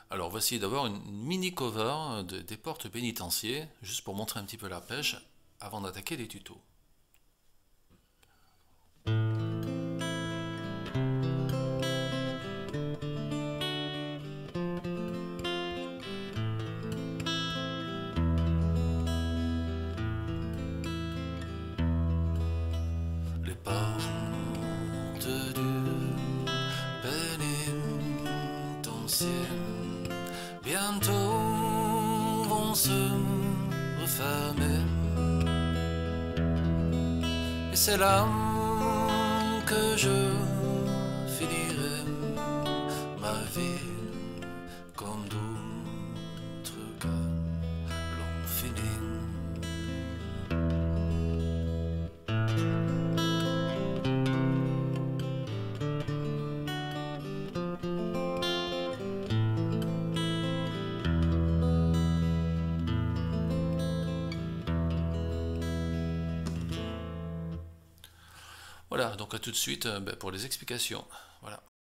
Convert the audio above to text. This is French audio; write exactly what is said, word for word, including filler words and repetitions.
Alors voici d'abord une mini cover de- des portes pénitentiaires, juste pour montrer un petit peu la pêche avant d'attaquer les tutos. Les portes du pénitencier bientôt vont se refermer. Et c'est là que je finirai ma vie comme d'autres gars l'ont fini. Voilà, donc à tout de suite euh, ben, pour les explications. Voilà.